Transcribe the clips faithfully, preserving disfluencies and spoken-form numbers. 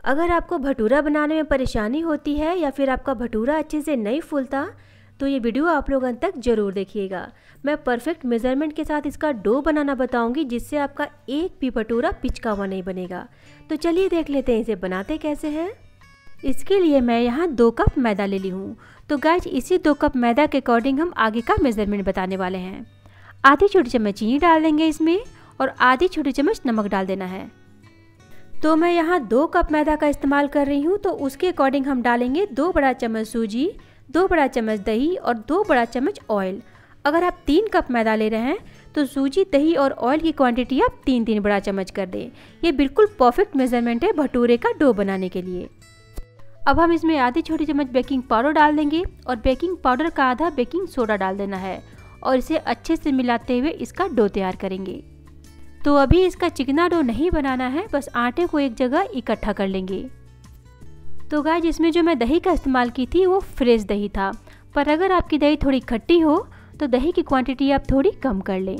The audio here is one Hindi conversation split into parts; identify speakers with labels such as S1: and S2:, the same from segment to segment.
S1: अगर आपको भटूरा बनाने में परेशानी होती है या फिर आपका भटूरा अच्छे से नहीं फूलता तो ये वीडियो आप लोग अंत तक ज़रूर देखिएगा। मैं परफेक्ट मेज़रमेंट के साथ इसका डो बनाना बताऊंगी जिससे आपका एक भी भटूरा पिचका हुआ नहीं बनेगा। तो चलिए देख लेते हैं इसे बनाते कैसे हैं। इसके लिए मैं यहाँ दो कप मैदा ले ली हूँ। तो गाइस इसी दो कप मैदा के अकॉर्डिंग हम आगे का मेज़रमेंट बताने वाले हैं। आधी छोटी चम्मच चीनी डाल देंगे इसमें और आधी छोटी चम्मच नमक डाल देना है। तो मैं यहाँ दो कप मैदा का इस्तेमाल कर रही हूँ, तो उसके अकॉर्डिंग हम डालेंगे दो बड़ा चम्मच सूजी, दो बड़ा चम्मच दही और दो बड़ा चम्मच ऑयल। अगर आप तीन कप मैदा ले रहे हैं तो सूजी, दही और ऑयल की क्वांटिटी आप तीन तीन बड़ा चम्मच कर दें। ये बिल्कुल परफेक्ट मेजरमेंट है भटूरे का डो बनाने के लिए। अब हम इसमें आधी छोटी चम्मच बेकिंग पाउडर डाल देंगे और बेकिंग पाउडर का आधा बेकिंग सोडा डाल देना है और इसे अच्छे से मिलाते हुए इसका डो तैयार करेंगे। तो अभी इसका चिकना डो नहीं बनाना है, बस आटे को एक जगह इकट्ठा कर लेंगे। तो गाइस इसमें जो मैं दही का इस्तेमाल की थी वो फ्रेश दही था, पर अगर आपकी दही थोड़ी खट्टी हो तो दही की क्वांटिटी आप थोड़ी कम कर लें।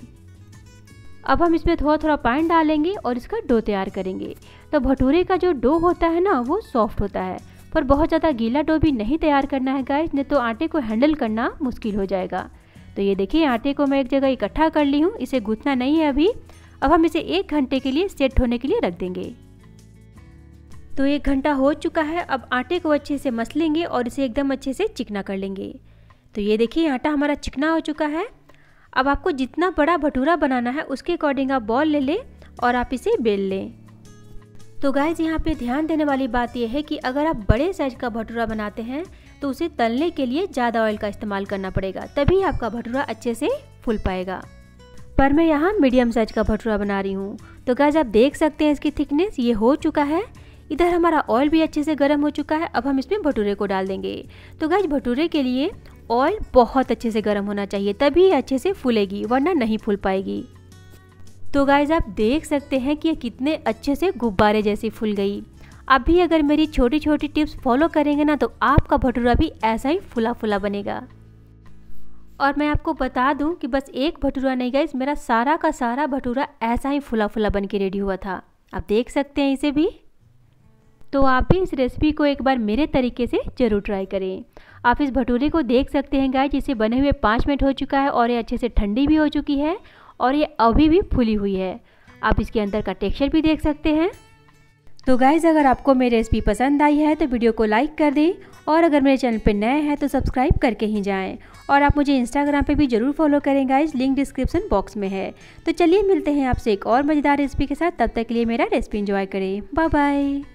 S1: अब हम इसमें थोड़ा थोड़ा पानी डालेंगे और इसका डो तैयार करेंगे। तो भटूरे का जो डो होता है ना वो सॉफ्ट होता है, पर बहुत ज़्यादा गीला डो भी नहीं तैयार करना है गाइस, नहीं तो आटे को हैंडल करना मुश्किल हो जाएगा। तो ये देखिए आटे को मैं एक जगह इकट्ठा कर ली हूँ, इसे गूंथना नहीं है अभी। अब हम इसे एक घंटे के लिए सेट होने के लिए रख देंगे। तो एक घंटा हो चुका है। अब आटे को अच्छे से मस लेंगे और इसे एकदम अच्छे से चिकना कर लेंगे। तो ये देखिए आटा हमारा चिकना हो चुका है। अब आपको जितना बड़ा भटूरा बनाना है उसके अकॉर्डिंग आप बॉल ले लें और आप इसे बेल लें। तो गाइस यहाँ पे ध्यान देने वाली बात यह है कि अगर आप बड़े साइज का भटूरा बनाते हैं तो उसे तलने के लिए ज़्यादा ऑयल का इस्तेमाल करना पड़ेगा, तभी आपका भटूरा अच्छे से फूल पाएगा। पर मैं यहाँ मीडियम साइज का भटूरा बना रही हूँ। तो गाइस आप देख सकते हैं इसकी थिकनेस ये हो चुका है। इधर हमारा ऑयल भी अच्छे से गर्म हो चुका है। अब हम इसमें भटूरे को डाल देंगे। तो गाइस भटूरे के लिए ऑयल बहुत अच्छे से गर्म होना चाहिए, तभी अच्छे से फूलेगी, वरना नहीं फूल पाएगी। तो गाइस आप देख सकते हैं कि ये कितने अच्छे से गुब्बारे जैसी फूल गई। आप भी अगर मेरी छोटी छोटी टिप्स फॉलो करेंगे ना तो आपका भटूरा भी ऐसा ही फुला फुला बनेगा। और मैं आपको बता दूं कि बस एक भटूरा नहीं गाइस, मेरा सारा का सारा भटूरा ऐसा ही फुला फुला बन के रेडी हुआ था। आप देख सकते हैं इसे भी। तो आप भी इस रेसिपी को एक बार मेरे तरीके से ज़रूर ट्राई करें। आप इस भटूरे को देख सकते हैं गाइस, इसे बने हुए पाँच मिनट हो चुका है और ये अच्छे से ठंडी भी हो चुकी है और ये अभी भी फुली हुई है। आप इसके अंदर का टेक्सचर भी देख सकते हैं। तो गाइज़ अगर आपको मेरी रेसिपी पसंद आई है तो वीडियो को लाइक कर दें और अगर मेरे चैनल पर नए हैं तो सब्सक्राइब करके ही जाएं। और आप मुझे इंस्टाग्राम पे भी ज़रूर फॉलो करें गाइज़, लिंक डिस्क्रिप्शन बॉक्स में है। तो चलिए मिलते हैं आपसे एक और मज़ेदार रेसिपी के साथ, तब तक के लिए मेरा रेसिपी एंजॉय करें। Bye bye.